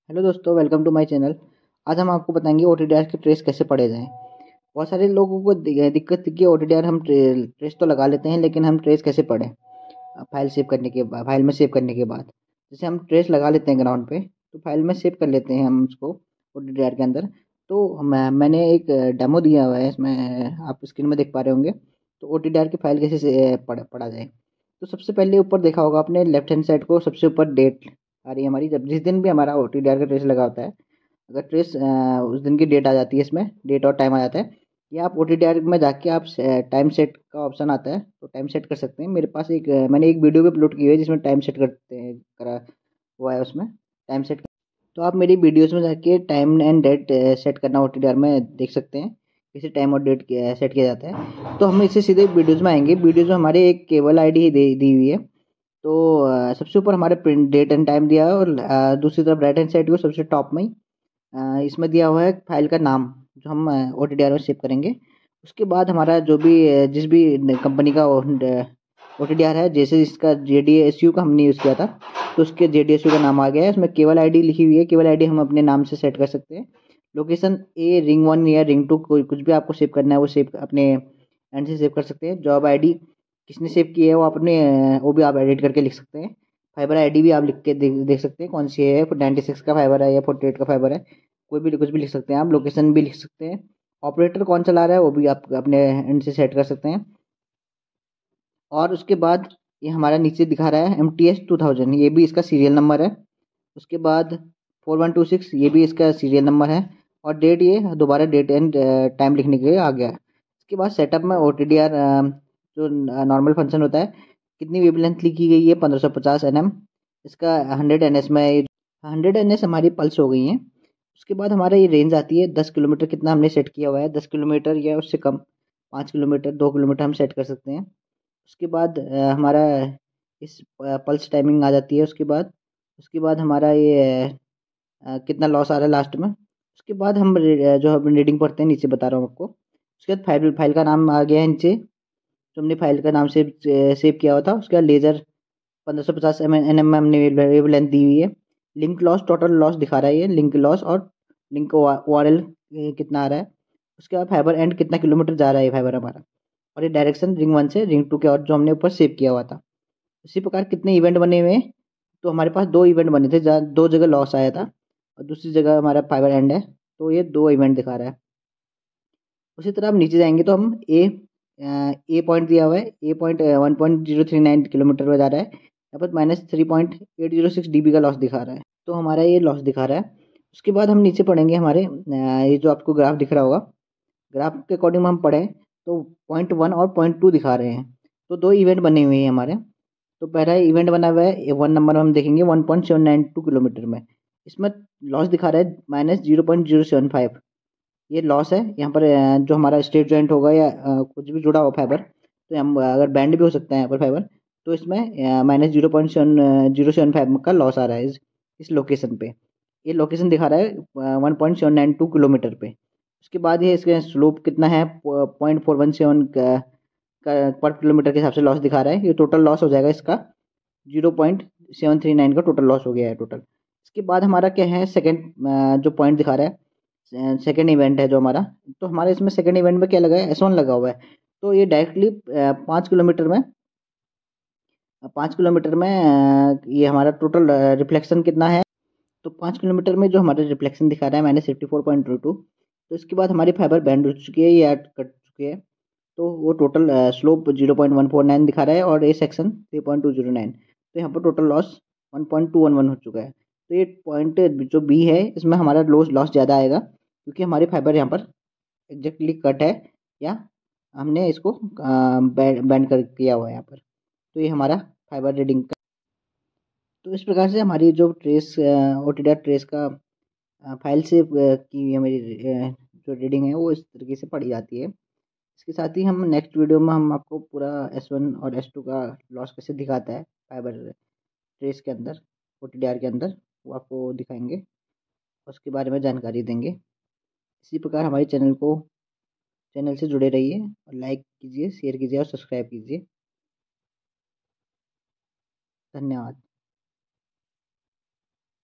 Hello दोस्तों, welcome to my channel. आज हम आपको बताएंगे ओटीडीआर के ट्रेस कैसे पढ़े जाएं। बहुत सारे लोगों को दिक्कत थी कि ओटीडीआर हम ट्रेस तो लगा लेते हैं, लेकिन हम ट्रेस कैसे पढ़ें फाइल में सेव करने के बाद। जैसे हम ट्रेस लगा लेते हैं ग्राउंड पे, तो फाइल में सेव कर लेते हैं हम उसको ओटीडीआर के अंदर। तो मैंने एक डेमो दिया हुआ है, इसमें आप स्क्रीन में देख पा रहे होंगे। तो ओटीडीआर की फाइल कैसे पढ़ा जाए। तो सबसे पहले ऊपर देखा होगा आपने, लेफ्ट हैंड साइड को सबसे ऊपर डेट आ रही है हमारी। जब जिस दिन भी हमारा ओटीडीआर का ट्रेस लगा होता है, अगर ट्रेस उस दिन की डेट आ जाती है, इसमें डेट और टाइम आ जाता है, या आप ओटीडीआर में जाके आप टाइम सेट का ऑप्शन आता है, तो टाइम सेट कर सकते हैं। मेरे पास मैंने एक वीडियो भी अपलोड की हुई है जिसमें टाइम सेट करते हैं करा हुआ है, उसमें टाइम सेट। तो आप मेरी वीडियोस में जाके टाइम एंड डेट सेट करना ओटीडीआर में देख सकते हैं, किसी टाइम और डेट सेट किया जाता है। तो हम इससे सीधे वीडियोस में आएंगे। वीडियोस में हमारे एक केबल आईडी दी हुई है। तो सबसे ऊपर हमारे प्रिंट डेट एंड टाइम दिया है, और दूसरी तरफ राइट हैंड साइड को सबसे टॉप में इसमें दिया हुआ है फाइल का नाम, जो हम ओटीडीआर में सेव करेंगे। उसके बाद हमारा जो भी जिस भी कंपनी का ओटीडीआर है, जैसे इसका जेडीएसयू का हमने यूज़ किया था, तो उसके जेडीएसयू का नाम आ गया है। उसमें केवल आईडी लिखी हुई है, केवल आईडी हम अपने नाम से सेट कर सकते हैं। लोकेशन ए रिंग 1 या रिंग 2, कोई कुछ भी आपको सेव करना है वो सेव अपने एंड से सेव कर सकते हैं। जॉब आईडी किसने सेव की है वो अपने वो भी आप एडिट करके लिख सकते हैं। फाइबर आईडी भी आप लिख के देख सकते हैं कौन सी है, 96 का फाइबर है या 48 का फाइबर है, कोई भी कुछ भी लिख सकते हैं आप। लोकेशन भी लिख सकते हैं। ऑपरेटर कौन चला रहा है वो भी आप अपने एंड से सेट कर सकते हैं। और उसके बाद ये हमारा नीचे दिखा रहा है MTS 2000, ये भी इसका सीरियल नंबर है। उसके बाद 4126, ये भी इसका सीरियल नंबर है। और डेट, ये दोबारा डेट एंड टाइम लिखने के लिए आ गया है। इसके बाद सेटअप में OTDR जो नॉर्मल फंक्शन होता है, कितनी वेवलेंथ लिखी गई है 1550 nm। इसका 100 ns में 100 ns हमारी पल्स हो गई हैं। उसके बाद हमारा ये रेंज आती है 10 किलोमीटर, कितना हमने सेट किया हुआ है 10 किलोमीटर या उससे कम, 5 किलोमीटर 2 किलोमीटर हम सेट कर सकते हैं। उसके बाद हमारा इस पल्स टाइमिंग आ जाती है। उसके बाद हमारा ये कितना लॉस आ रहा है लास्ट में। उसके बाद हम जो हम रीडिंग पढ़ते हैं, नीचे बता रहा हूँ आपको। उसके बाद फाइल फाइल का नाम आ गया है नीचे, जो हमने फाइल का नाम सेव किया हुआ था। उसके बाद लेज़र 1550 nm में हमने वेवलेंथ दी हुई है। लिंक लॉस, टोटल लॉस दिखा रहा है ये, लिंक लॉस और लिंक ORL कितना आ रहा है। उसके बाद फाइबर एंड कितना किलोमीटर जा रहा है फाइबर हमारा। और ये डायरेक्शन रिंग 1 से रिंग 2 के, और जो हमने ऊपर सेव किया हुआ था। इसी प्रकार कितने इवेंट बने हुए हैं, तो हमारे पास 2 इवेंट बने थे, जहाँ 2 जगह लॉस आया था और दूसरी जगह हमारा फाइबर एंड है। तो ये 2 इवेंट दिखा रहा है। उसी तरह हम नीचे जाएंगे तो हम ए पॉइंट दिया हुआ है, ए पॉइंट 1.039 किलोमीटर में जा रहा है। यहाँ पर -3.806 dB का लॉस दिखा रहा है। तो हमारा ये लॉस दिखा रहा है। उसके बाद हम नीचे पढ़ेंगे हमारे ये जो आपको ग्राफ दिख रहा होगा, ग्राफ के अकॉर्डिंग हम पढ़ें तो 0.1 और 0.2 दिखा रहे हैं। तो 2 इवेंट बने हुए हैं हमारे। तो पहला इवेंट बना हुआ है 1 नंबर हम देखेंगे 1.792 किलोमीटर में। इसमें लॉस दिखा रहा है -0.075। ये लॉस है यहाँ पर। जो हमारा स्ट्रेट जॉइंट होगा या कुछ भी जुड़ा हो फाइबर, तो हम अगर बैंड भी हो सकता है यहाँ पर फाइबर, तो इसमें -0.075 का लॉस आ रहा है इस लोकेशन पे। ये लोकेशन दिखा रहा है 1.792 किलोमीटर पे। उसके बाद ये इसके स्लोप कितना है 0.417 पर किलोमीटर के हिसाब से लॉस दिखा रहा है। ये टोटल लॉस हो जाएगा इसका 0.739 का टोटल लॉस हो गया है टोटल। इसके बाद हमारा क्या है, सेकंड जो पॉइंट दिखा रहा है, सेकंड इवेंट है जो हमारा। तो हमारे इसमें सेकंड इवेंट में क्या लगा है, S1 लगा हुआ है। तो ये डायरेक्टली 5 किलोमीटर में 5 किलोमीटर में ये हमारा टोटल रिफ्लेक्शन कितना है। तो 5 किलोमीटर में जो हमारा रिफ्लेक्शन दिखा रहा है -54.22। तो इसके बाद हमारी फाइबर बैंड हो चुकी है, ये ऐड कट चुकी है। तो वो टोटल स्लोप 0.149 दिखा रहा है, और ए सेक्शन 3.209। तो यहाँ पर टोटल लॉस 1.211 हो चुका है। तो ये पॉइंट जो बी है, इसमें हमारा लॉस ज़्यादा आएगा, क्योंकि हमारी फाइबर यहाँ पर एग्जैक्टली कट है, या हमने इसको बैंड कर किया हुआ है यहाँ पर। तो ये हमारा फाइबर रीडिंग का। तो इस प्रकार से हमारी जो ट्रेस OTDR ट्रेस का फाइल से की हुई हमारी जो रीडिंग है वो इस तरीके से पढ़ी जाती है। इसके साथ ही हम नेक्स्ट वीडियो में हम आपको पूरा S1 और S2 का लॉस कैसे दिखाता है फाइबर ट्रेस के अंदर, OTDR के अंदर, वो आपको दिखाएंगे, उसके बारे में जानकारी देंगे। इसी प्रकार हमारे चैनल से जुड़े रहिए, और लाइक कीजिए, शेयर कीजिए और सब्सक्राइब कीजिए। धन्यवाद।